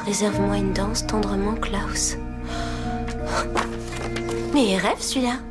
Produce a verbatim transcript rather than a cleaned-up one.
Réserve-moi une danse tendrement, Klaus. Mais il rêve, celui-là.